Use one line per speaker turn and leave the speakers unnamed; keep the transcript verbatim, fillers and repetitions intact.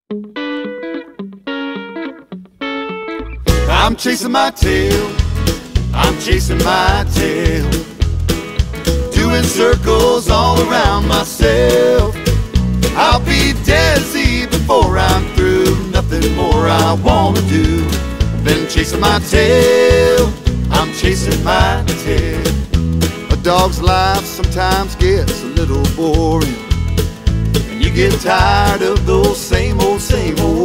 I'm chasing my tail, I'm chasing my tail, doing circles all around myself. I'll be dizzy before I'm through, nothing more I wanna do than chasing my tail. I'm chasing my tail. A dog's life sometimes gets a little boring, and you get tired of those same old, same old